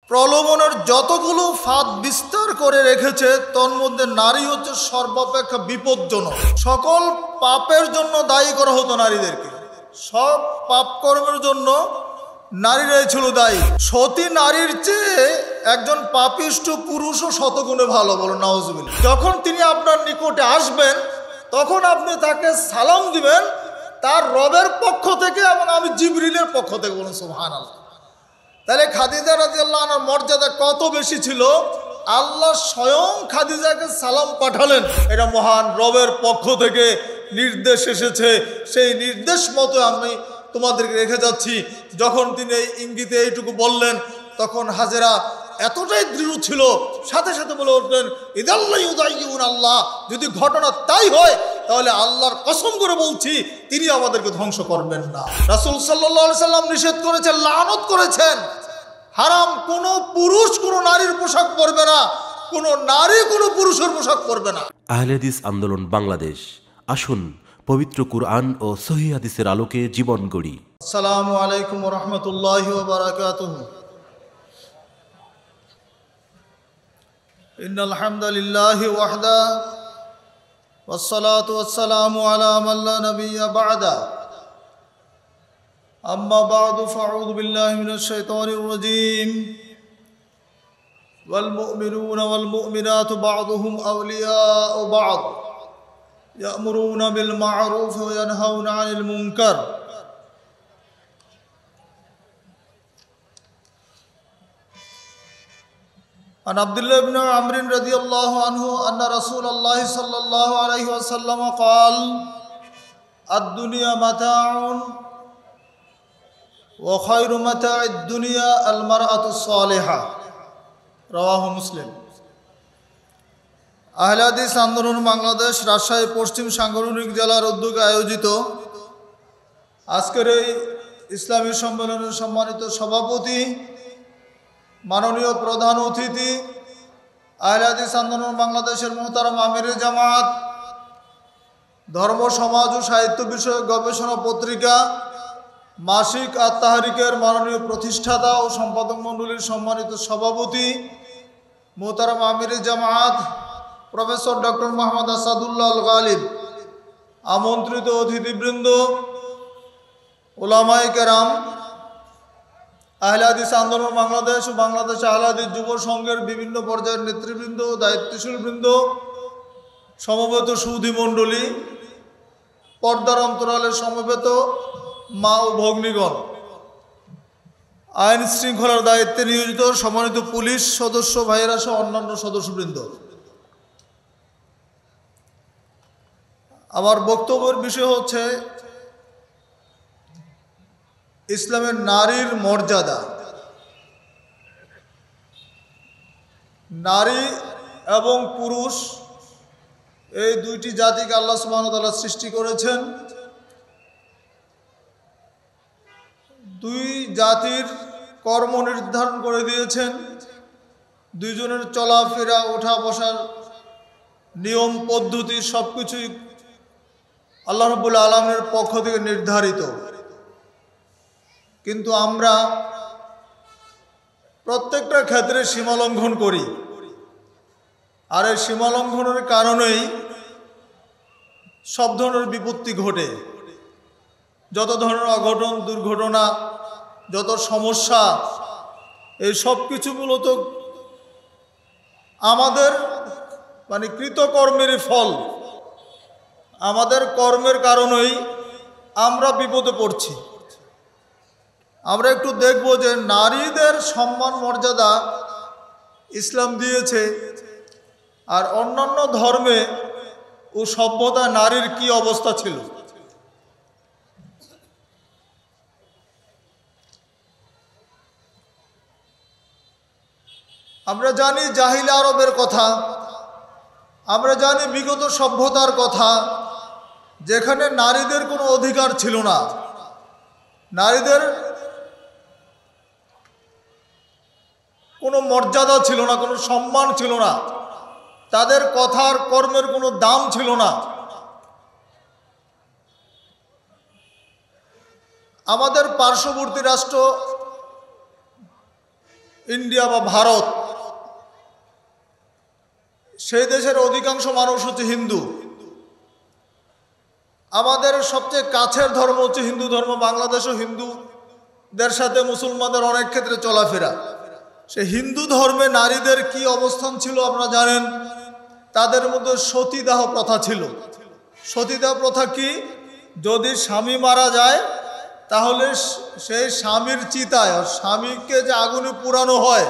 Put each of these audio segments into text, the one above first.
প্রলোভনের যতগুলো ফাঁদ বিস্তার করে রেখেছে তোর মধ্যে নারী হচ্ছে সর্বাপেক্ষা বিপজ্জনক। সকল পাপের জন্য দায়ী করা হতো নারীদেরকে, সব পাপ কর্মের জন্য নারীরাই ছিল দায়ী। সতী নারীর চেয়ে একজন পাপিষ্ঠ পুরুষও শতগুণে ভালো, বলো নাউজুবিল্লাহ। যখন তিনি আপনার নিকটে আসবেন তখন আপনি তাকে সালাম দিবেন তার রবের পক্ষ থেকে এবং আমি জিবরিলের পক্ষ থেকে, বলুন সুবহানাল্লাহ। তাহলে খাদিজা রাদিয়াল্লাহু আনহার মর্যাদা কত বেশি ছিল, আল্লাহ স্বয়ং খাদিজাকে সালাম পাঠালেন, এটা মহান রবের পক্ষ থেকে নির্দেশ এসেছে, সেই নির্দেশ মতো আমি তোমাদেরকে রেখে যাচ্ছি। যখন তিনি এই ইঙ্গিতে এইটুকু বললেন তখন হাজেরা এতটাই দৃঢ় ছিল, সাথে সাথে বলে উঠলেন ইদাল্লাহ ইউদাইয়ুন আল্লাহ, যদি ঘটনা তাই হয় তাহলে আল্লাহর কসম করে বলছি তিনি আমাদেরকে ধ্বংস করবেন না। রাসূল সাল্লাল্লাহু আলাইহি সাল্লাম নিষেধ করেছেন, লানত করেছেন, হারাম কোনো পুরুষ কোনো নারীর পোশাক পরবে না, কোনো নারী কোনো পুরুষের পোশাক পরবে না। আহলে হাদিস আন্দোলন বাংলাদেশ, আসুন পবিত্র কুরআন ও সহিহ হাদিসের আলোকে জীবন গড়ি। আসসালামু আলাইকুম ওয়া রাহমাতুল্লাহি ওয়া বারাকাতুহু। ইন্নাল হামদালিল্লাহি ওয়াহদা ওয়াসসালাতু ওয়াসসালামু আলা মান লা নাবিয়্যা বা'দা। আম্মা বা'দু ফাআউযু বিল্লাহি মিনাশ শাইতানির রাজীম। ওয়াল মুমিনুনা ওয়াল মুমিনাতু বা'দুহুম আওলিয়াউ বা'দ ইয়া'মুরুনা বিল মা'রুফ ওয়া ইয়ানহাউনা 'আনিল মুনকার। عن عبد الله بن عمرو رضي الله عنه أن رسول الله صلى الله عليه وسلم قال الدنيا متاع وخير متاع الدنيا المرأة الصالحة رواه مسلم। আহলে হাদিস আন্দোলন বাংলাদেশ রাজশাহী পশ্চিম সাংগঠনিক জেলার উদ্যোগে আয়োজিত আজকের এই ইসলামী সম্মেলনের সম্মানিত সভাপতি, মাননীয় প্রধান অতিথি, আহলে হাদিস আন্দোলন বাংলাদেশের মুহতারাম আমিরে জামাত, ধর্ম সমাজ ও সাহিত্য বিষয়ক গবেষণা পত্রিকা মাসিক আত-তাহরিকের মাননীয় প্রতিষ্ঠাতা ও সম্পাদক মণ্ডলীর সম্মানিত সভাপতি মুহতারাম আমিরে জামাত প্রফেসর ডক্টর মোহাম্মদ আসাদুল্লাহ আল গালিব, আমন্ত্রিত অতিথিবৃন্দ, উলামায়ে কেরাম, আহলে হাদিস আন্দোলন বাংলাদেশ ও বাংলাদেশ আহলে হাদিস যুব সংঘের বিভিন্ন পর্যায়ের নেতৃবৃন্দ, দায়িত্বশীল বৃন্দ, সমবেত সুধী মণ্ডলী, পর্দার অন্তরালের সমবেত মা ও ভগ্নীগণ, আইন শৃঙ্খলার দায়িত্বে নিয়োজিত সম্মানিত পুলিশ সদস্য ভাইয়েরা সহ অন্যান্য সদস্যবৃন্দ, আমার বক্তব্যের বিষয় হচ্ছে ইসলামের নারীর মর্যাদা। নারী এবং পুরুষ এই দুইটি জাতিকে আল্লাহ সুবহানাহু ওয়া তাআলা সৃষ্টি করেছেন। দুই জাতির কর্ম নির্ধারণ করে দিয়েছেন, দুইজনের চলাফেরা ওঠা বসার নিয়ম পদ্ধতি সবকিছুই আল্লাহ রাব্বুল আলামিনের পক্ষ থেকে নির্ধারিত। কিন্তু আমরা প্রত্যেকটা ক্ষেত্রে সীমালঙ্ঘন করি, আর এই সীমালঙ্ঘনের কারণেই সব ধরনের বিপত্তি ঘটে। যত ধরনের অঘটন, দুর্ঘটনা, যত সমস্যা, এই সব কিছু মূলত আমাদের কৃতকর্মেরই ফল। আমাদের কর্মের কারণেই আমরা বিপদে পড়ছি। আমরা একটু দেখব যে নারীদের সম্মান মর্যাদা ইসলাম দিয়েছে, আর অন্যান্য ধর্মে ও সভ্যতায় নারীর কি অবস্থা ছিল। আমরা জানি জাহিলি আরবের কথা, আমরা জানি বিগত সভ্যতার কথা, যেখানে নারীদের কোনো অধিকার ছিল না, নারীদের কোনো মর্যাদা ছিল না, কোনো সম্মান ছিল না, তাদের কথার কর্মের কোনো দাম ছিল না। আমাদের পার্শ্ববর্তী রাষ্ট্র ইন্ডিয়া বা ভারত, সেই দেশের অধিকাংশ মানুষ হচ্ছে হিন্দু। আমাদের সবচেয়ে কাছের ধর্ম হচ্ছে হিন্দু ধর্ম। বাংলাদেশও হিন্দুদের সাথে মুসলমানদের অনেক ক্ষেত্রে চলাফেরা। সে হিন্দু ধর্মে নারীদের কি অবস্থান ছিল আপনারা জানেন। তাদের মধ্যে সতীদাহ প্রথা ছিল। সতীদাহ প্রথা কি? যদি স্বামী মারা যায় তাহলে সেই স্বামীর চিতায়, স্বামীকে যে আগুনে পুরানো হয়,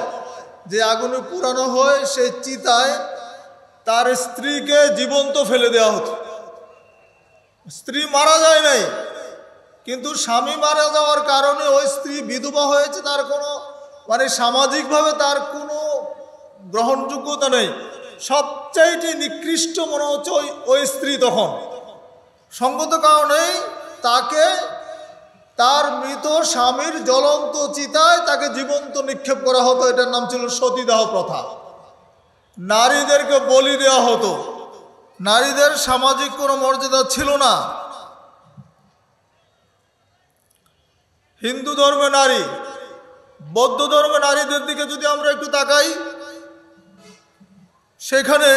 সেই চিতায় তার স্ত্রীকে জীবন্ত ফেলে দেওয়া হতো। স্ত্রী মারা যায় নাই, কিন্তু স্বামী মারা যাওয়ার কারণে ওই স্ত্রী বিধবা হয়েছে, তার কোনো সামাজিকভাবে তার কোনো গ্রহণযোগ্যতা নেই। সবচাইতে নিকৃষ্ট মনে হচ্ছে ওই স্ত্রী। তখন সঙ্গত কারণেই তাকে তার মৃত স্বামীর জ্বলন্ত চিতায় তাকে জীবন্ত নিক্ষেপ করা হতো। এটার নাম ছিল সতীদাহ প্রথা। নারীদেরকে বলি দেওয়া হতো। নারীদের সামাজিক কোনো মর্যাদা ছিল না। হিন্দু ধর্মে নারী, বৌদ্ধ ধর্মে নারীদের দিকে যদি আমরা একটু তাকাই, সেখানে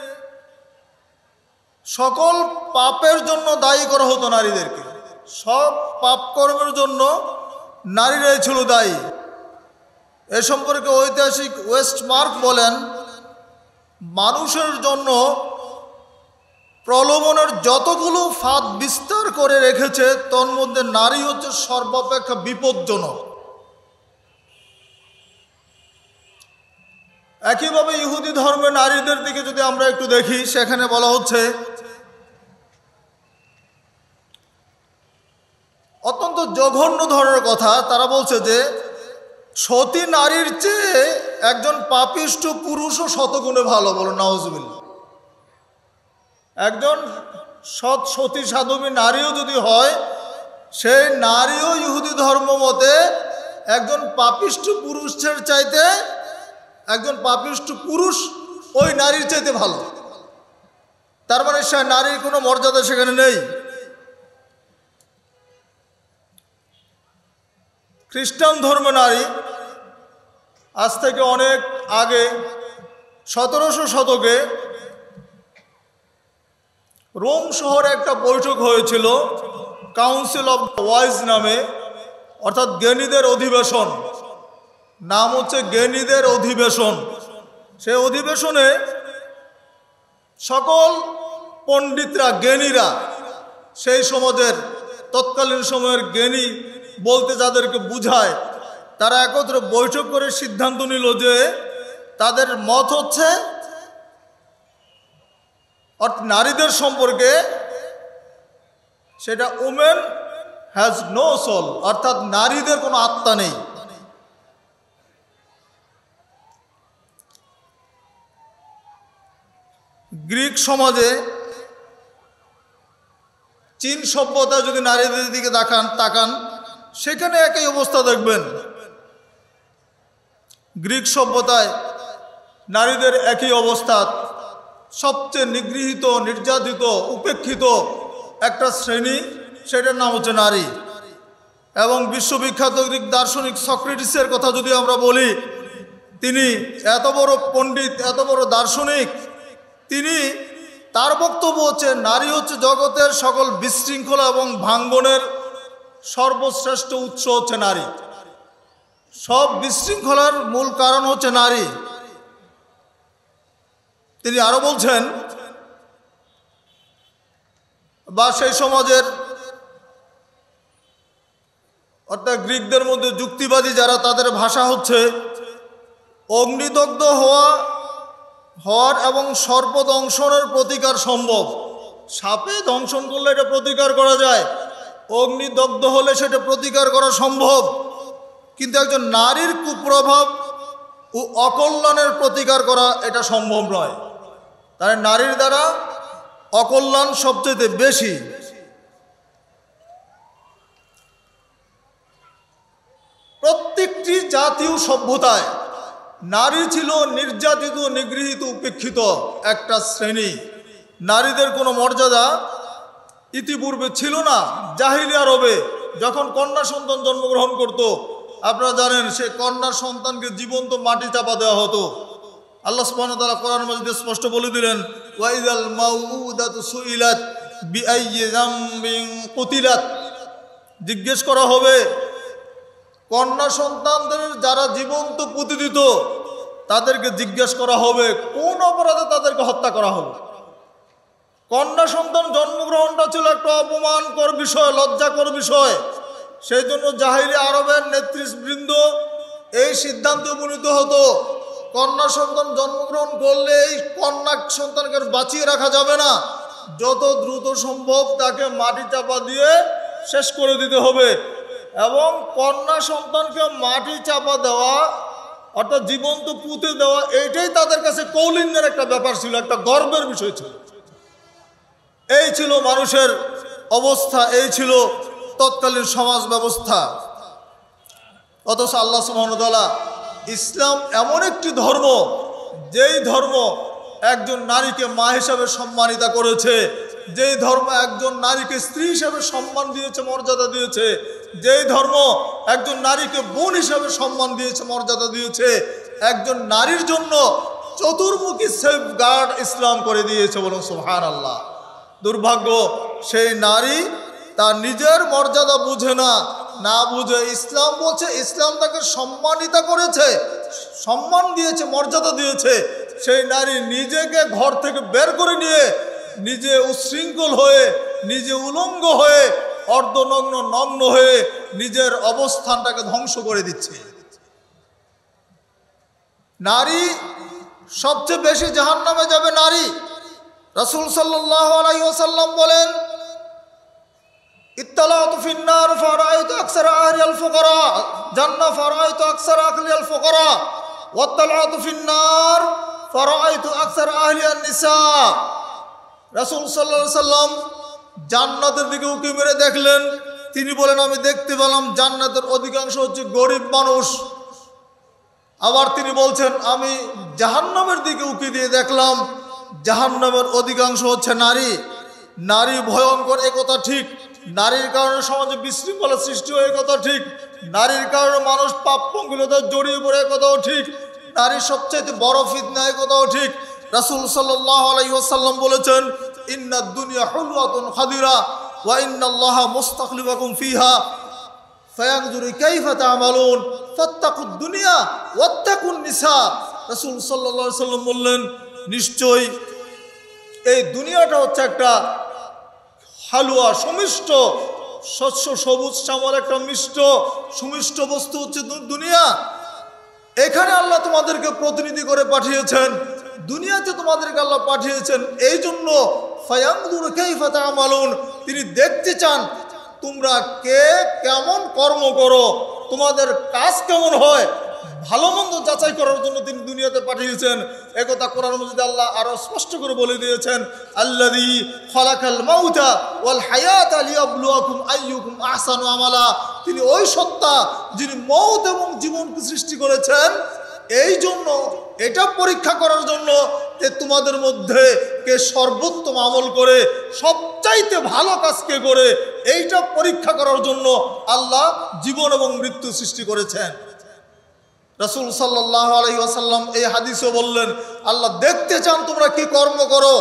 সকল পাপের জন্য দায়ী করা হতো নারীদেরকে। সব পাপ কর্মের জন্য নারীরাই ছিল দায়ী। এ সম্পর্কে ঐতিহাসিক ওয়েস্টমার্ক বলেন, মানুষের জন্য প্রলোভনের যতগুলো ফাঁদ বিস্তার করে রেখেছে তন্মধ্যে নারী হচ্ছে সর্বাপেক্ষা বিপজ্জনক। একইভাবে ইহুদি ধর্মে নারীদের দিকে যদি আমরা একটু দেখি, সেখানে বলা হচ্ছে অত্যন্ত জঘন্য ধরনের কথা। তারা বলছে যে সতী নারীর চেয়ে একজন পাপিষ্ঠ পুরুষও শতগুণে ভালো। বলো নাউজুবিল্লাহ। একজন সৎ সতী সাধবী নারীও যদি হয়, সেই নারীও ইহুদি ধর্ম মতে একজন পাপিষ্ঠ পুরুষের চাইতে, একজন পাপিষ্ঠ পুরুষ ওই নারীর চাইতে ভালো। তার মানে সে নারীর কোনো মর্যাদা সেখানে নেই। খ্রিস্টান ধর্ম নারী আজ থেকে অনেক আগে 1700 শতকে রোম শহরে একটা বৈঠক হয়েছিল, কাউন্সিল অফ ওয়াইজ নামে, অর্থাৎ জ্ঞানীদের অধিবেশন। নাম হচ্ছে জ্ঞানীদের অধিবেশন। সেই অধিবেশনে সকল পণ্ডিতরা, জ্ঞানীরা, সেই সমাজের তৎকালীন সময়ের জ্ঞানী বলতে যাদেরকে বুঝায়, তারা একত্রে বৈঠক করে সিদ্ধান্ত নিল যে তাদের মত হচ্ছে নারীদের সম্পর্কে, সেটা উমেন হ্যাজ নো সোল, অর্থাৎ নারীদের কোনো আত্মা নেই। গ্রিক সমাজে, চীন সভ্যতা যদি নারীদের দিকে তাকান সেখানে একই অবস্থা দেখবেন। গ্রিক সভ্যতায় নারীদের একই অবস্থা। সবচেয়ে নিগৃহীত, নির্যাতিত, উপেক্ষিত একটা শ্রেণী, সেটার নাম হচ্ছে নারী। এবং বিশ্ববিখ্যাত গ্রিক দার্শনিক সক্রেটিসের কথা যদি আমরা বলি, তিনি এত বড় পণ্ডিত, এত বড় দার্শনিক, তার বক্তব্য হচ্ছে নারী হচ্ছে জগতের সকল বিশৃঙ্খলা এবং ভাঙ্গনের সর্বশ্রেষ্ঠ উৎস হচ্ছে নারী। সব বিশৃঙ্খলার মূল কারণ হচ্ছে নারী। তিনি আরো বলছেন, বা সেই সমাজের অর্থাৎ গ্রিকদের মধ্যে যুক্তিবাদী যারা, তাদের ভাষা হচ্ছে অগ্নিদগ্ধ হওয়ার এবং সর্প দংশনের প্রতিকার সম্ভব। সাপে দংশন করলে এটা প্রতিকার করা যায়, অগ্নিদগ্ধ হলে সেটা প্রতিকার করা সম্ভব, কিন্তু একজন নারীর কুপ্রভাব ও অকল্যাণের প্রতিকার করা এটা সম্ভব নয়। তাই নারীর দ্বারা অকল্যাণ সবচেয়ে বেশি। প্রত্যেকটি জাতীয় সভ্যতায় নারী ছিল নির্যাতিত, নিগৃহীত, উপেক্ষিত একটা শ্রেণী। নারীদের কোনো মর্যাদা ইতিপূর্বে ছিল না। জাহিলি আরবে যখন কন্যা সন্তান জন্মগ্রহণ করত, আপনারা জানেন সেই কন্যা সন্তানকে জীবন্ত মাটি চাপা দেওয়া হতো। আল্লাহ সুবহানাহু ওয়া তাআলা কোরআন মাজিদে স্পষ্ট বলে দিলেন, ওয়াইদাল মাউউদাতু সুইলাত বিআইয়ি যামবিন কুতিলাত। জিজ্ঞেস করা হবে কন্যা সন্তানদের যারা জীবন্ত পুঁতে দিত তাদেরকে জিজ্ঞেস করা হবে কোন অপরাধে তাদেরকে হত্যা করা হলো। কন্যা সন্তান জন্মগ্রহণটা ছিল একটা অপমানকর বিষয়, লজ্জাকর বিষয়। সেই জন্য জাহিলি আরবের নেতৃবৃন্দ এই সিদ্ধান্তে উপনীত হতো, কন্যা সন্তান জন্মগ্রহণ করলে এই কন্যা সন্তানকে বাঁচিয়ে রাখা যাবে না, যত দ্রুত সম্ভব তাকে মাটি চাপা দিয়ে শেষ করে দিতে হবে। এবং কন্যা সন্তানকে মাটি চাপা দেওয়া অর্থাৎ জীবন্ত পুঁতে দেওয়া, এইটাই তাদের কাছে কৌলিন্যের একটা ব্যাপার ছিল, একটা গর্বের বিষয় ছিল। এই ছিল মানুষের অবস্থা, এই ছিল তৎকালীন সমাজ ব্যবস্থা। অথচ আল্লাহ সুবহানাহু ওয়া তাআলা ইসলাম এমন একটি ধর্ম, যেই ধর্ম একজন নারীকে মা হিসাবে সম্মানিত করেছে, যেই ধর্ম একজন নারীকে স্ত্রী হিসাবে সম্মান দিয়েছে, মর্যাদা দিয়েছে, যেই ধর্ম একজন নারীকে বোন হিসাবে সম্মান দিয়েছে, মর্যাদা দিয়েছে, একজন নারীর জন্য চতুর্মুখী সেফগার্ড ইসলাম করে দিয়েছে। বলুন সুবহানাল্লাহ। দুর্ভাগ্য, সেই নারী তার নিজের মর্যাদা বুঝে না, না বুঝে ইসলাম বলছে, ইসলাম তাকে সম্মানিত করেছে, সম্মান দিয়েছে, মর্যাদা দিয়েছে। সেই নারী নিজেকে ঘর থেকে বের করে নিয়ে নিজে উচ্ছৃঙ্খল হয়ে, নিজে উলঙ্গ হয়ে, অর্ধনগ্ন নগ্ন হয়ে নিজের অবস্থানটাকে ধ্বংস করে দিচ্ছে। নারী সবচেয়ে বেশি জাহান্নামে যাবে নারী। রাসূল সাল্লাল্লাহু আলাইহি ওয়াসাল্লাম বলেন, ইত্তালাতু ফিন্নার ফারাআইতু আকসারা আহলিল ফুকারা জান্নাহ ফারাআইতু আকসারা আহলিল ফুকারা ওয়াত্তালাতু ফিন্নার ফারাআইতু আকসারা আহলিন নিসা। রাসূল সাল্লাল্লাহু আলাইহি ওয়াসাল্লাম জান্নাতের দিকে উঁকি মেরে দেখলেন, তিনি বলেন আমি দেখতে পেলাম জান্নাতের অধিকাংশ হচ্ছে গরিব মানুষ। আবার তিনি বলছেন আমি জাহান্নামের দিকে উঁকি দিয়ে দেখলাম জাহান্নামের অধিকাংশ হচ্ছে নারী। নারী ভয়ঙ্কর, একথা ঠিক। নারীর কারণে সমাজে বিশৃঙ্খলা সৃষ্টি হয়, একথা ঠিক। নারীর কারণে মানুষ পাপ পঙ্কিলতায় জড়িয়ে পড়ে, একথাও ঠিক। নারীর সবচাইতে বড় ফিতনা, একথাও ঠিক। রাসূল সাল্লাল্লাহু আলাইহি ওয়াসাল্লাম বলেছেন, ইন্নাদ দুনিয়া হুলওয়াতুন খাদিরা ওয়া ইন্নাল্লাহা মুস্তাখলিফাকুম ফিহা ফায়ানজুরু কাইফা তা'মালুন ফাত্তাকুদ দুনিয়া ওয়াত্তাকুন নিসা। রাসূল সাল্লাল্লাহু আলাইহি ওয়াসাল্লাম বললেন, নিশ্চয়ই এই দুনিয়াটা হচ্ছে একটা হালুয়া, সুমিষ্ট শস্য, সবুজ শ্যামল একটা মিষ্ট সুমিষ্ট বস্তু হচ্ছে দুনিয়া। এখানে আল্লাহ তোমাদেরকে প্রতিনিধি করে পাঠিয়েছেন, দুনিয়াতে তোমাদেরকে আল্লাহ পাঠিয়েছেন এই জন্য ফায়ানজুরু কাইফা তা'মালুন, তিনি দেখতে চান তোমরা কে কেমন কর্ম করো, তোমাদের কাজ কেমন হয়, ভালো মন্দ যাচাই করার জন্য তিনি দুনিয়াতে পাঠিয়েছেন। একথা কোরআন মাজিদে আল্লাহ আরো স্পষ্ট করে বলে দিয়েছেন, আল্লাযী খালাকাল মাউতা ওয়াল হায়াতা লিয়াবলুয়াকুম আইয়ুকুম আহসানু আমালা। তিনি ওই সত্তা যিনি মওত এবং জীবনকে সৃষ্টি করেছেন এই জন্য, এটা পরীক্ষা করার জন্য যে তোমাদের মধ্যে কে সর্বোত্তম আমল করে, সবচাইতে ভালো কাজ কে করে, এইটা পরীক্ষা করার জন্য আল্লাহ জীবন এবং মৃত্যু সৃষ্টি করেছেন। রাসূল সাল্লাল্লাহু আলাইহি ওয়াসাল্লাম এই হাদিসে বললেন, আল্লাহ দেখতে চান তোমরা কি কর্ম করো।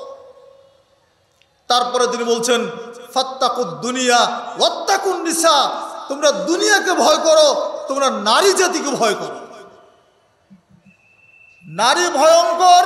তারপরে তিনি বলছেন, ফাত্তাকুদ দুনিয়া ওয়াত্তাকুন নিসা, তোমরা দুনিয়াকে ভয় করো, তোমরা নারী জাতিকে ভয় করো। নারী ভয়ঙ্কর,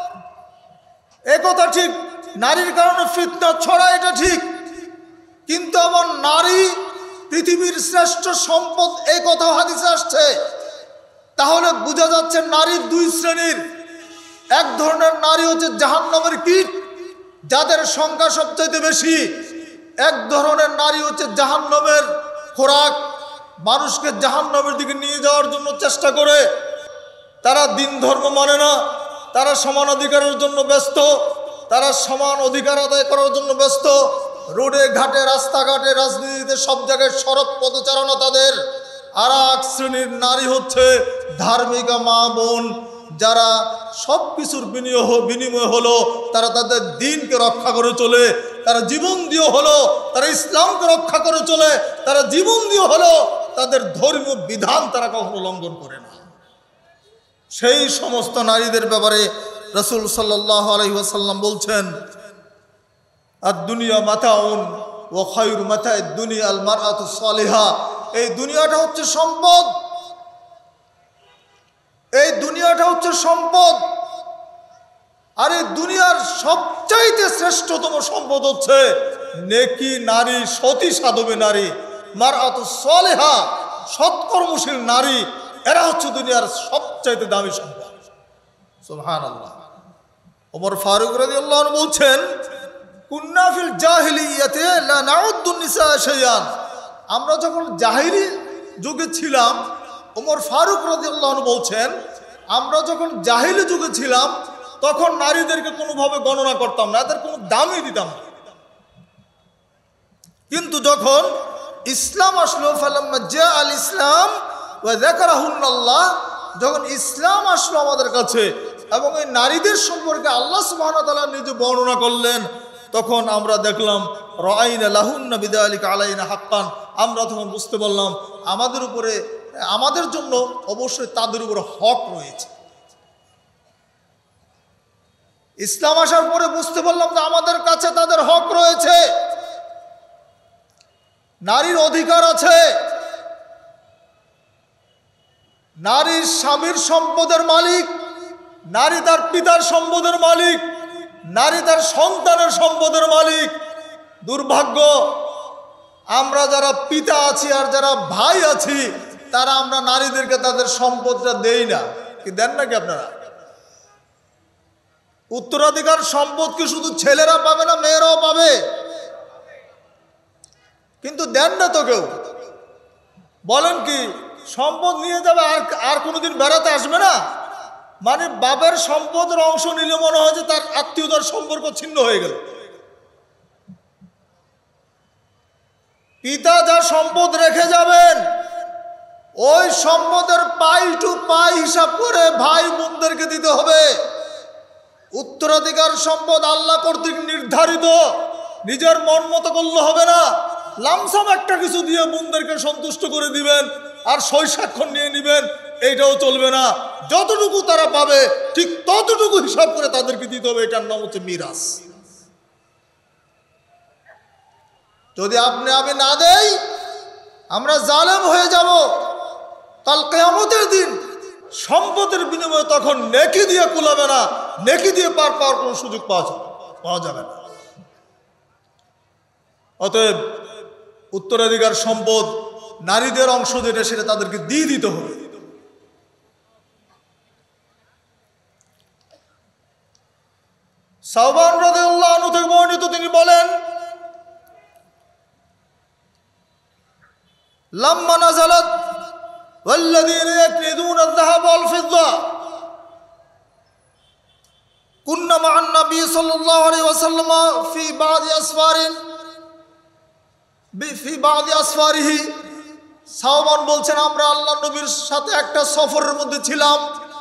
একথা ঠিক। নারীর কারণে ফিতনা ছড়ায়, এটা ঠিক। কিন্তু আবার নারী পৃথিবীর শ্রেষ্ঠ সম্পদ, এই কথা হাদিসে আসছে। তাহলে বোঝা যাচ্ছে নারী দুই শ্রেণীর। এক ধরনের নারী হচ্ছে জাহান্নামের কীট, যাদের সংখ্যা সবচাইতে বেশি। এক ধরনের নারী হচ্ছে জাহান্নামের খোরাক, মানুষকে জাহান্নামের দিকে নিয়ে যাওয়ার জন্য চেষ্টা করে। তারা দিন ধর্ম মানে না, তারা সমান অধিকারের জন্য ব্যস্ত, তারা সমান অধিকার আদায় করার জন্য ব্যস্ত। রোডে ঘাটে, রাস্তাঘাটে, রাজনীতিতে, সব জায়গায় সড়ক পদচারণা তাদের। আর এক শ্রেণীর নারী হচ্ছে ধার্মিকা মা বোন, যারা সব কিছুর বিনিময় হলো তারা তাদের দিনকে রক্ষা করে চলে, তারা জীবন দিয়ে হলো তারা ইসলামকে রক্ষা করে চলে, তারা জীবন দিয়ে হলো তাদের ধর্মীয় বিধান তারা কখনো লঙ্ঘন করে না। সেই সমস্ত নারীদের ব্যাপারে রাসূল সাল্লাল্লাহু আলাইহি ওয়াসাল্লাম বলছেন, আদ-দুনিয়া মাতাউন ওয়া খায়রু মাতা'id দুনিয়া আল মারআতু সালিহা। এই দুনিয়াটা হচ্ছে সম্পদ, এই দুনিয়াটা হচ্ছে সম্পদ। আর এই দুনিয়ার সবচাইতে শ্রেষ্ঠতম সম্পদ হচ্ছে নেকি নারী, সতী সাধবী নারী, মারআতু সালিহা, সৎকর্মশীল নারী। এরা হচ্ছে দুনিয়ার সবচাইতে দামি সম্পদ। সুবহানাল্লাহ। ওমর ফারুক রাদিয়াল্লাহু আনহু বলছেন, কুন্না ফিল জাহিলিয়াতে লা নাউদ্দুন নিসা শাইয়ান। আমরা যখন জাহিলি যুগে ছিলাম, ওমর ফারুক রাদিয়াল্লাহু আনহু বলছেন, আমরা যখন জাহিলি যুগে ছিলাম তখন নারীদেরকে কোনোভাবে গণনা করতাম না, এদের কোনো দামই দিতাম না। কিন্তু যখন ইসলাম আসলো, ফালাম্মা জা আল ইসলাম ওয়া যাকারাহুন্নাল্লাহ, যখন ইসলাম আসলো আমাদের কাছে এবং এই নারীদের সম্পর্কে আল্লাহ সুবহানাহু ওয়া তাআলা নিজে বর্ণনা করলেন, তখন আমরা দেখলাম রাআইনা লাহুন্না বিযালিকা আলাইনা হাক্কান। আমরা তখন বুঝতে পারলাম আমাদের উপরে, আমাদের জন্য অবশ্যই তাদের উপরে হক রয়েছে। ইসলাম আসার পরে বুঝতে পারলাম যে আমাদের কাছে তাদের হক রয়েছে, নারীর অধিকার আছে। নারীর স্বামীর সম্পদের মালিক, নারী তার পিতার সম্পদের মালিক, নারী তার সন্তানের সম্পদের মালিক। দুর্ভাগ্য, আমরা যারা পিতা আছি আর যারা ভাই আছি, তারা আমরা নারীদেরকে তাদের সম্পদটা দেই না। কি দেন নাকি আপনারা? উত্তরাধিকার সম্পদ কি শুধু ছেলেরা পাবে না, মেয়েরাও পাবে? কিন্তু দেন না তো কেউ। বলেন কি, সম্পদ নিয়ে যাবে আর কোনোদিন বেড়াতে আসবে না? মানে বাবার সম্পদের অংশ নিলে মনে হয় যে তার আত্মীয়তার সম্পর্ক ছিন্ন হয়ে গেল। পিতা যা সম্পদ রেখে যাবেন, ওই সম্পদের পাই টু পাই হিসাব করে ভাই বোনদেরকে দিতে হবে। উত্তরাধিকার সম্পদ আল্লাহ কর্তৃক নির্ধারিত, নিজের মন মতো করলে হবে না। লামসাম একটা কিছু দিয়ে বোনদেরকে সন্তুষ্ট করে দিবেন আর সই স্বাক্ষর নিয়ে নিবেন, এইটাও চলবে না। যতটুকু তারা পাবে ঠিক ততটুকু হিসাব করে তাদেরকে দিতে হবে। এটার নাম হচ্ছে মিরাস। যদি আপনি আমি না দেই, আমরা জালেম হয়ে যাব। কাল কিয়ামতের দিন সম্পদের বিনিময়ে তখন নেকি দিয়ে কুলাবে না, নেকি দিয়ে পার পাওয়ার কোনো সুযোগ পাওয়া যাবে না। অতএব উত্তরাধিকার সম্পদ নারীদের অংশ যেটা, সেটা তাদেরকে দিয়ে দিতে হবে। সাওবান রাদিয়াল্লাহু আনহু থেকে বর্ণিত, তিনি বলেন, লাম্মা নাযালাত ওয়াল্লাযীনা ইয়াকনিদুনা আয-যাহাব ওয়াল ফিদ্দা কুন্না মা'আন নবী সাল্লাল্লাহু আলাইহি ওয়াসাল্লাম ফি বা'দি আসফারিহি। সাওবান বলছেন, আমরা আল্লাহর নবীর সাথে একটা সফরের মধ্যে ছিলাম।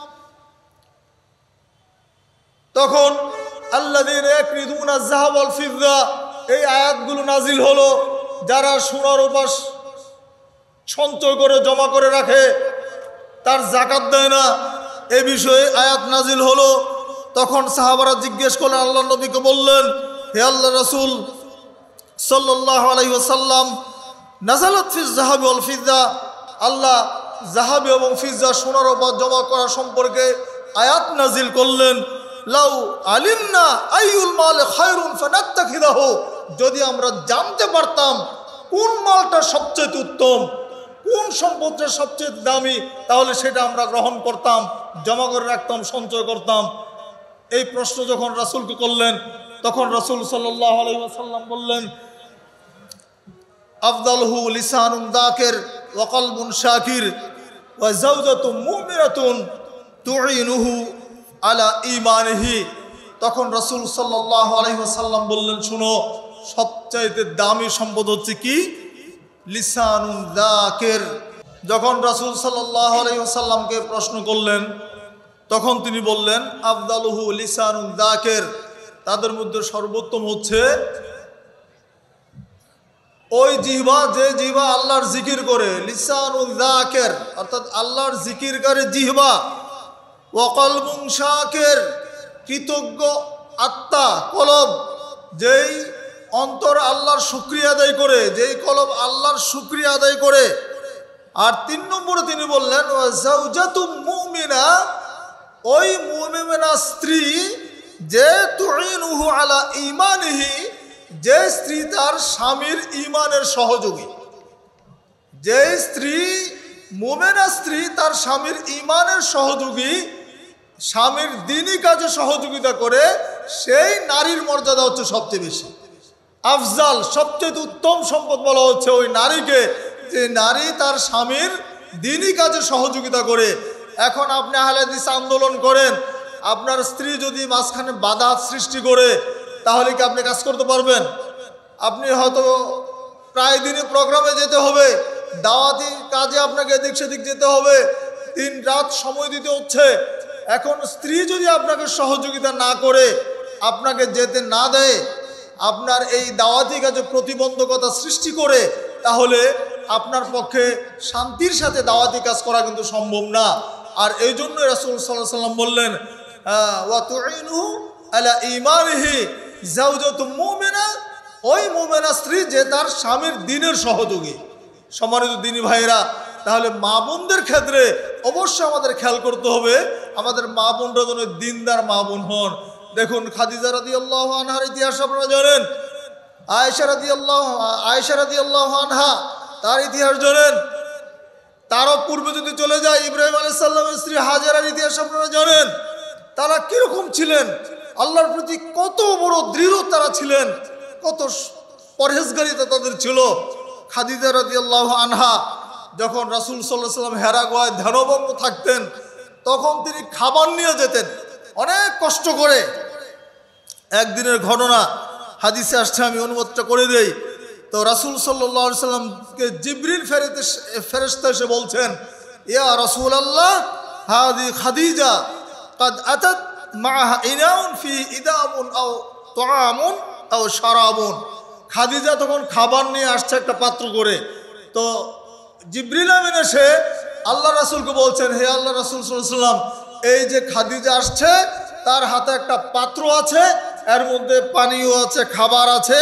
তখন আল্লাযীনা ইয়াকনিদুনা আয-যাহাব ওয়াল ফিদ্দা, এই আয়াতগুলো নাজিল হলো। যারা সোনার উপাস সঞ্চয় করে জমা করে রাখে, তার যাকাত দেয় না, এ বিষয়ে আয়াত নাজিল হলো। তখন সাহাবারা জিজ্ঞেস করলেন, আল্লাহর নবীকে বললেন, হে আল্লাহর রাসূল সাল্লাল্লাহু আলাইহি ওয়াসাল্লাম, নাযালাত ফিজ যাহাবি ওয়াল ফিদ্দা, আল্লাহ যাহাবি এবং ফিজ্জা সোনার উপাস জমা করা সম্পর্কে আয়াত নাজিল করলেন। লাউ আলিমনা আইয়ুল মাল খায়রুন ফানাত্তাখিদাহু, যদি আমরা জানতে পারতাম কোন মালটা সবচেয়ে উত্তম, কোন সম্পদটা সবচেয়ে দামি, তাহলে সেটা আমরা গ্রহণ করতাম, জমা করে রাখতাম, সঞ্চয় করতাম। এই প্রশ্ন যখন রাসূলকে করলেন, তখন রাসূল সাল্লাল্লাহু আলাইহি ওয়াসাল্লাম বললেন, আফদালহু লিসানুন যাকির ওয়া কলবুন শাকির ওয়া যাওজাতুন মুমিনাতুন তুঈনুহু আলা ঈমানিহি। তখন রাসূল সাল্লাল্লাহু আলাইহি ওয়াসাল্লাম বললেন, শুনো, সবচাইতে দামি সম্পদ হচ্ছে কি? লিসানুন যাকির। যখন রাসূল সাল্লাল্লাহু আলাইহি ওয়াসাল্লামকে প্রশ্ন করলেন, তখন তিনি বললেন, আফদালুহু লিসানুন যাকির, তাদের মধ্যে সর্বোত্তম হচ্ছে ওই জিহ্বা, যে জিহ্বা আল্লাহর জিকির করে, লিসানুল যাকির অর্থাৎ আল্লাহর জিকিরকারী জিহ্বা, ওয়া কলবুন শাকির কৃতজ্ঞ আত্মা কলব, যেই অন্তর আল্লাহর শুকরিয়া আদায় করে, যেই কলব আল্লাহর শুকরিয়া আদায় করে। আর 3 নম্বরে তিনি বললেন ওয়া যাওজাতুম মুমিনা, ওই মুমিনা স্ত্রী, যে তুইনুহু আলা ঈমানিহি, যে স্ত্রী তার স্বামীর ঈমানের সহযোগী, যে স্ত্রী মুমিনা স্ত্রী তার স্বামীর ঈমানের সহযোগী, স্বামীর দ্বীনি কাজে সহযোগিতা করে, সেই নারীর মর্যাদা হচ্ছে সবচেয়ে বেশি আফজাল, সবচেয়ে উত্তম সম্পদ বলা হচ্ছে ওই নারীকে, যে নারী তার স্বামীর দ্বীনি কাজে সহযোগিতা করে। এখন আপনি আহলে হাদিস আন্দোলন করেন, আপনার স্ত্রী যদি মাঝখানে বাধা সৃষ্টি করে, তাহলে কি আপনি কাজ করতে পারবেন? আপনি হয়তো প্রায় দিনই প্রোগ্রামে যেতে হবে, দাওয়াতি কাজে আপনাকে এদিক সেদিক যেতে হবে, দিন রাত সময় দিতে হচ্ছে। এখন স্ত্রী যদি আপনাকে সহযোগিতা না করে, আপনাকে যেতে না দেয়, আপনার এই দাওয়াতি কাজে প্রতিবন্ধকতা সৃষ্টি করে, তাহলে আপনার পক্ষে শান্তির সাথে দাওয়াতি কাজ করা কিন্তু সম্ভব না। আর এই জন্য রাসূল সাল্লাল্লাহু আলাইহি ওয়াসাল্লাম বললেন ওয়া তুইনু আলা ঈমানিহি যাওজাতুম মুমিনা, ওই মুমিনা স্ত্রী যে তার স্বামীর দ্বীনের সহযোগী। সম্মানিত দ্বীনী ভাইরা, তাহলে মা বোনদের ক্ষেত্রে অবশ্যই আমাদের খেয়াল করতে হবে, আমাদের মা বোনরা যেন দ্বীনদার মা বোন হন। দেখুন খাদিজা রাদিয়াল্লাহু আনহার ইতিহাস আপনারা জানেন, আয়েশা রাদিয়াল্লাহু আনহা তার ইতিহাস জানেন, তারও পূর্বে যদি চলে যায় ইব্রাহিম আলাইহিস সালামের স্ত্রী হাজেরার ইতিহাস আপনারা জানেন। তারা কিরকম ছিলেন, আল্লাহর প্রতি কত বড় দৃঢ় তারা ছিলেন, কত পরহেজগারিতা তাদের ছিল। খাদিজা রাদিয়াল্লাহু আনহা যখন রাসূল সাল্লাল্লাহু আলাইহি ওয়াসাল্লাম হেরা গুহায় ধ্যানভঙ্গ থাকতেন, তখন তিনি খাবার নিয়ে যেতেন অনেক কষ্ট করে। একদিনের ঘটনা হাদিসে আসছে, আমি অনুবাদটা করে দেই। তো রাসূল সাল্লাল্লাহু আলাইহি ওয়াসাল্লামকে জিবরিল ফেরেশতা এসে বলছেন, ইয়া রাসূলুল্লাহ হাদি খাদিজা قد أتت معها إناء فيه إدام أو طعام أو شراب। খাদিজা তখন খাবার নিয়ে আসছে একটা পাত্র করে। তো জিবরিল আমিন এসে আল্লাহ রাসূলকে বলছেন, হে আল্লাহ রাসূল সাল্লাল্লাহু আলাইহি ওয়াসাল্লাম, এই যে খাদিজা আসছে, তার হাতে একটা পাত্র আছে, এর মধ্যে পানীয় আছে, খাবার আছে,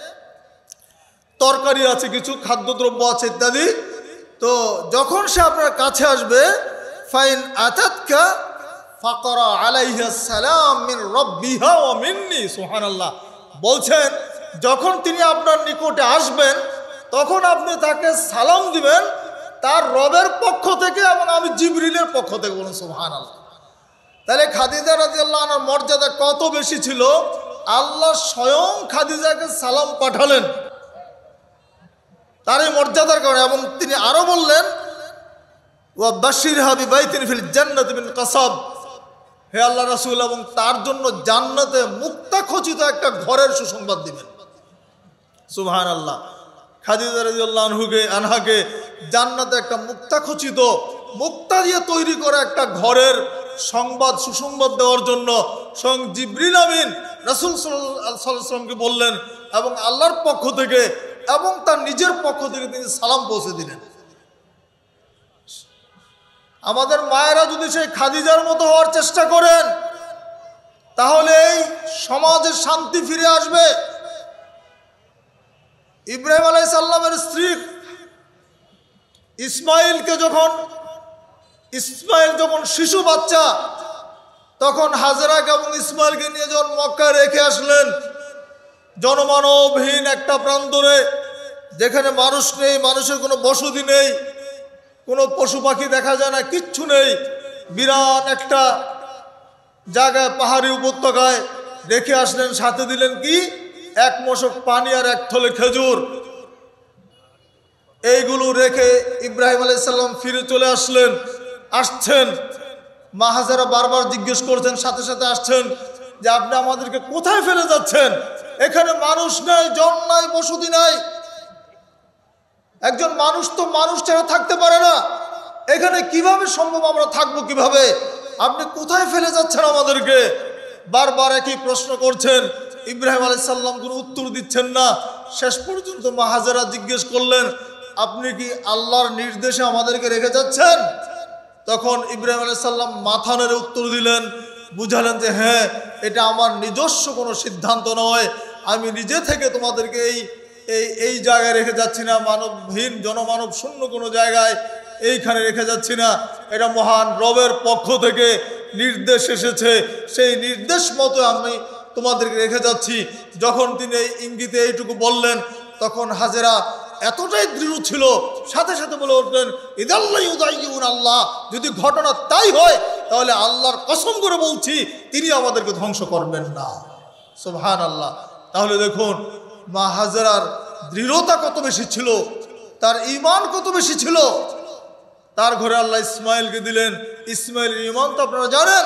তরকারি আছে, কিছু খাদ্যদ্রব্য আছে ইত্যাদি। তো যখন সে আপনার কাছে আসবে, ফাইন আতাতকা ফাকরা আলাইহা সালাম মিন রাব্বিহা ওয়া মিন্নি, সুবহানাল্লাহ। বলছেন যখন তিনি আপনার নিকটে আসবেন, তখন আপনি তাকে সালাম দিবেন তার রবের পক্ষ থেকে এবং আমি জিবরিলের পক্ষ থেকে, বলুন সুবহানাল্লাহ। তাহলে খাদিজা রাদিয়াল্লাহু আনহার মর্যাদা কত বেশি ছিল, আল্লাহ স্বয়ং খাদিজাকে সালাম পাঠালেন তার এই মর্যাদার কারণে। এবং তিনি আরো বললেন ওয়া বাশিরহা বিবাইতিন ফিল জান্নাতি মিন কাসাব, হে আল্লাহ রাসূল, এবং তার জন্য জান্নাতে মুক্তাখচিত একটা ঘরের সুসংবাদ দিবেন, সুবহানাল্লাহ। খাদিজা রাদিয়াল্লাহু আনহাকে জান্নাতে একটা মুক্তাখচিত, মুক্তা দিয়ে তৈরি করা একটা ঘরের সুসংবাদ দেওয়ার জন্য স্বয়ং জিবরিল আমিন রাসূল সাল্লাল্লাহু আলাইহি ওয়াসাল্লামকে বললেন, এবং আল্লাহর পক্ষ থেকে এবং তার নিজের পক্ষ থেকে তিনি সালাম পৌঁছে দিলেন। আমাদের মায়েরা যদি সেই খাদিজার মতো হওয়ার চেষ্টা করেন, তাহলে এই সমাজে শান্তি ফিরে আসবে। ইব্রাহিম আলাইহিস সালামের স্ত্রী ইসমাইল যখন শিশু বাচ্চা, তখন হাজেরাকে এবং ইসমাইলকে নিয়ে যখন মক্কায় রেখে আসলেন, জনমানবহীন একটা প্রান্তরে, যেখানে মানুষ নেই, মানুষের কোনো বসতি নেই, কোনো পশু পাখি দেখা যায় না, কিচ্ছু নেই, বিরাট একটা জায়গায় পাহাড়ি উপত্যকায় রেখে আসলেন। সাথে দিলেন কি, 1 মশক পানি আর 1 থলে খেজুর। এইগুলো রেখে ইব্রাহিম আলাইহিস সালাম ফিরে চলে আসছেন। মা হাজেরা বারবার জিজ্ঞেস করছেন, সাথে সাথে আসছেন, যে আপনি আমাদেরকে কোথায় ফেলে যাচ্ছেন? এখানে মানুষ নাই, জন নাই, বসতি নাই। একজন মানুষ তো মানুষ ছাড়া থাকতে পারে না, এখানে কিভাবে সম্ভব, আমরা থাকবো কিভাবে? আপনি কোথায় ফেলে যাচ্ছেন আমাদেরকে? বারবার একই প্রশ্ন করছেন। ইব্রাহিম আলাইহিস সালাম কোনো উত্তর দিচ্ছেন না। শেষ পর্যন্ত মা হাজেরা জিজ্ঞেস করলেন, আপনি কি আল্লাহর নির্দেশে আমাদেরকে রেখে যাচ্ছেন? তখন ইব্রাহিম আলাইহিস সালাম মাথা নেড়ে উত্তর দিলেন, বুঝালেন যে হ্যাঁ, এটা আমার নিজস্ব কোনো সিদ্ধান্ত নয়, আমি নিজে থেকে তোমাদেরকে এই জায়গায় রেখে যাচ্ছি না, মানবহীন জনমানব শূন্য কোনো জায়গায় এইখানে রেখে যাচ্ছি না, এটা মহান রবের পক্ষ থেকে নির্দেশ এসেছে, সেই নির্দেশ মতো আমি তোমাদেরকে রেখে যাচ্ছি। যখন তিনি এই ইঙ্গিতে এইটুকু বললেন, তখন হাজেরা এতটাই দৃঢ় ছিল, সাথে সাথে বলে উঠলেন, ইদাল্লাহ ইউদাইয়ুন আল্লাহ, যদি ঘটনা তাই হয় তাহলে আল্লাহর কসম করে বলছি তিনি আমাদেরকে ধ্বংস করবেন না। সুবহানাল্লাহ। তাহলে দেখুন মা হাজেরার দৃঢ়তা কত বেশি ছিল, তার ঈমান কত বেশি ছিল। তার ঘরে আল্লাহ ইসমাইলকে দিলেন। ইসমাইলের ঈমান তো আপনারা জানেন।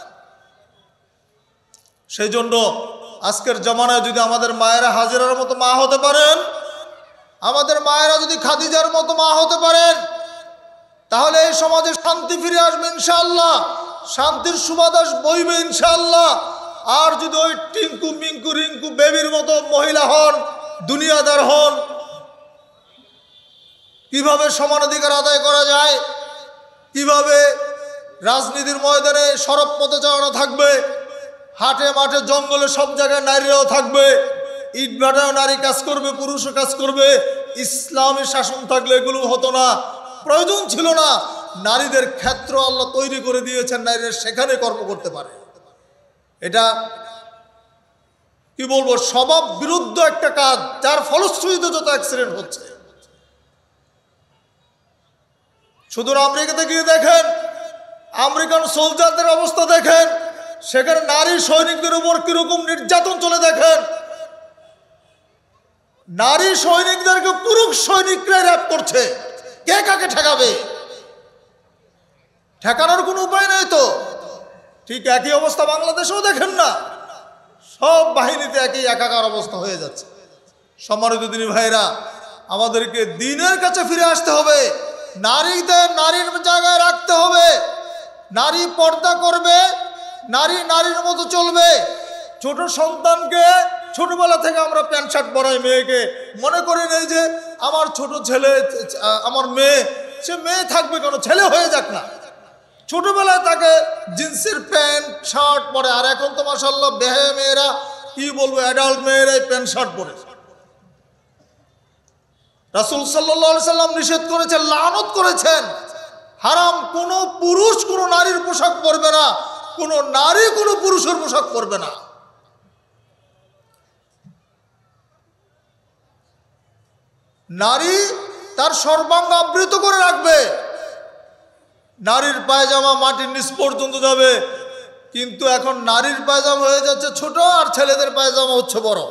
সেই জন্য আজকের জামানায় যদি আমাদের মায়েরা হাজেরার মতো মা হতে পারেন, আমাদের মায়েরা যদি খাদিজার মতো মা হতে পারেন, তাহলে এই সমাজে শান্তি ফিরে আসবে ইনশাআল্লাহ, শান্তির সুবাতাস বইবে ইনশাআল্লাহ। আর যদি ওই টিঙ্কু মিঙ্কু রিঙ্কু বেবির মতো মহিলা হন, দুনিয়াদার হন, কিভাবে সমান অধিকার আদায় করা যায়, কিভাবে রাজনীতির ময়দানে সরব পথে চালানো থাকবে, হাটে মাঠে জঙ্গলে সব জায়গায় নারীরাও থাকবে, ইট ভাটাও নারী কাজ করবে, পুরুষও কাজ করবে, ইসলামী শাসন থাকলে এগুলো হতো না, প্রয়োজন ছিল না। নারীদের ক্ষেত্র আল্লাহ তৈরি করে দিয়েছেন, নারীরা সেখানে কর্ম করতে পারে। এটা কি বলবো, স্বভাব বিরুদ্ধ একটা কাজ, যার ফলশ্রুতিতে যত অ্যাক্সিডেন্ট হচ্ছে। শুধু আমেরিকাতে গিয়ে দেখেন, আমেরিকান সোলজারদের অবস্থা দেখেন, সেখানে নারী সৈনিকদের উপর কিরকম নির্যাতন চলে দেখেন। নারী সৈনিকদেরকে পুরুষ সৈনিকরা র‍্যাপ করছে, কে কাকে ঠেকাবে? ঠেকানোর কোনো উপায় নেই তো। ঠিক একই অবস্থা বাংলাদেশেও দেখেন না, সব বাহিনীতে একই একাকার অবস্থা হয়ে যাচ্ছে। সম্মানিত দিনী ভাইরা, আমাদেরকে দ্বীনের কাছে ফিরে আসতে হবে, নারীদের নারীর জায়গায় রাখতে হবে। নারী পর্দা করবে, নারী নারীর মতো চলবে। ছোট সন্তানকে ছোটবেলা থেকে আমরা প্যান্ট শার্ট পরাই মেয়েকে, মনে করি নেই যে আমার ছোট ছেলে, আমার মেয়ে, সে মেয়ে থাকবে কেন, ছেলে হয়ে যাক না। ছোটবেলায় তাকে জিন্সের প্যান্ট শার্ট পরে, আর এখন তো মাশাআল্লাহ বেহায়া মেয়েরা, কি বলবো, অ্যাডাল্ট মেয়েরাই প্যান্ট শার্ট পরে। রাসূল সাল্লাল্লাহু আলাইহি সাল্লাম নিষেধ করেছেন, লানত করেছেন, হারাম। কোনো পুরুষ কোনো নারীর পোশাক পরবে না, কোনো নারী কোনো পুরুষের পোশাক পরবে না। নারী তার সর্বাঙ্গ আবৃত করে রাখবে। নারীর পায়জামা মাটির নিচ পর্যন্ত যাবে, কিন্তু এখন নারীর পায়জামা হয়ে যাচ্ছে ছোট, আর ছেলেদের পায়জামা হচ্ছে বড়।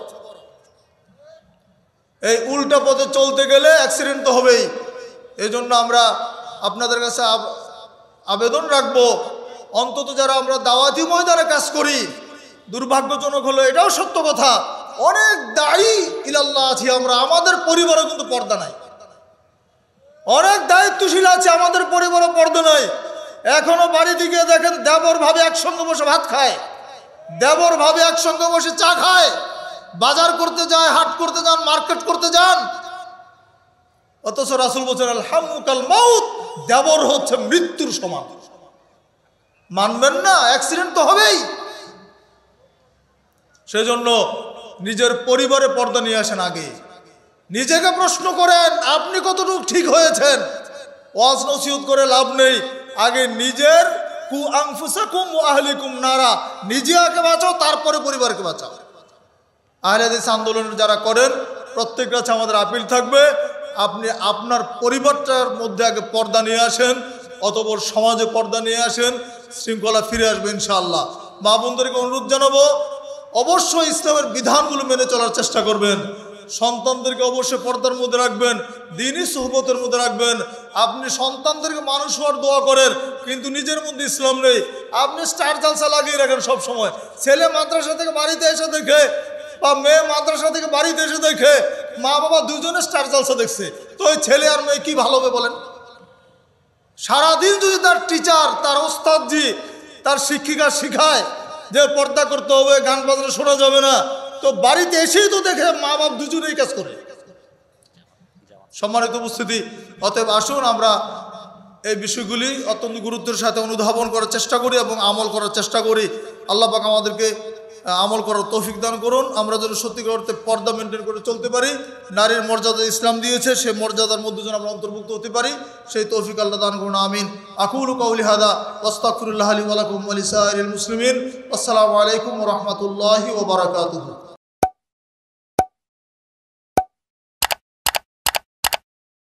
এই উল্টা পথে চলতে গেলে অ্যাক্সিডেন্ট তো হবেই। এই জন্য আমরা আপনাদের কাছে আবেদন রাখবো, অন্তত যারা আমরা দাওয়াতি ময়দানে কাজ করি, দুর্ভাগ্যজনক হলো এটাও সত্য কথা, অনেক দায়ী ইলাল্লাহ আছি আমরা, আমাদের পরিবারে কিন্তু পর্দা নাই। অনেক দায়িত্বশীল আছে, আমাদের পরিবারে পর্দা নাই। এখনো বাড়ি দিকে দেখেন, দেবর ভাবে একসঙ্গে বসে ভাত খায়, দেবর ভাবে একসঙ্গে বসে চা খায়, বাজার করতে যায়, হাট করতে যান, মার্কেট করতে যান। অথচ রাসূল বলেছেন আল হাম্মু কাল মাউত, দেবর হচ্ছে মৃত্যুর সমান। মানবেন না? অ্যাক্সিডেন্ট তো হবেই। সেজন্য নিজের পরিবারে পর্দা নিয়ে আসেন। আগে নিজেকে প্রশ্ন করেন, আপনি কতটুকু ঠিক হয়েছেন। ওয়াজ নসিহত করে লাভ নেই, আগে নিজের কু আনফুসাকুম ওয়া আহলিকুম নারা, নিজে আগে বাঁচাও, তারপরে পরিবারকে বাঁচাও। আহলে হাদিস আন্দোলনের যারা করেন, প্রত্যেকের কাছে আমাদের আপিল থাকবে, আপনি আপনার পরিবারটার মধ্যে আগে পর্দা নিয়ে আসেন, অতঃপর সমাজে পর্দা নিয়ে আসেন, শৃঙ্খলা ফিরে আসবে ইনশাআল্লাহ। মা বোনদেরকে অনুরোধ জানাবো, অবশ্যই ইসলামের বিধানগুলো মেনে চলার চেষ্টা করবেন। সন্তানদেরকে অবশ্যই পর্দার মধ্যে রাখবেন, দ্বীনী সুহবতের মধ্যে রাখবেন। আপনি সন্তানদেরকে মানুষ হওয়ার দোয়া করেন, কিন্তু নিজের মধ্যে ইসলাম নেই। আপনি স্টার জালসা লাগিয়ে রাখেন সব সময়। ছেলে মাদ্রাসা থেকে বাড়িতে এসে দেখে, বা মেয়ে মাদ্রাসা থেকে বাড়িতে এসে দেখে মা বাবা দুজনে স্টার জালসা দেখছে, তো ওই ছেলে আর মেয়ে কি ভালো হবে বলেন? সারাদিন যদি তার টিচার, তার ওস্তাদজি, তার শিক্ষিকা শিখায় যে পর্দা করতে হবে, গান বাজনা শোনা যাবে না, তো বাড়িতে এসেই তো দেখে মা বাপ দুজনেই কাজ করে। সম্মানিত উপস্থিতি, অতএব আসুন আমরা এই বিষয়গুলি অত্যন্ত গুরুত্বের সাথে অনুধাবন করার চেষ্টা করি এবং আমল করার চেষ্টা করি। আল্লাহ পাক আমাদেরকে আমল করার তৌফিক দান করুন। আমরা যেন সত্যিকার অর্থে পর্দা মেনটেন করে চলতে পারি, নারীর মর্যাদা ইসলাম দিয়েছে, সেই মর্যাদার মধ্যে যেন আমরা অন্তর্ভুক্ত হতে পারি, সেই তৌফিক আল্লাহ দান করুন। আমিন। আকুলু কাউলি হাদা ওয়াস্তাগফিরুল্লাহ লি ওয়া লাকুম ওয়া লিসাইরিল মুসলিমিন। আসসালামু আলাইকুম ওয়া রাহমাতুল্লাহি ওয়া বারাকাতুহু।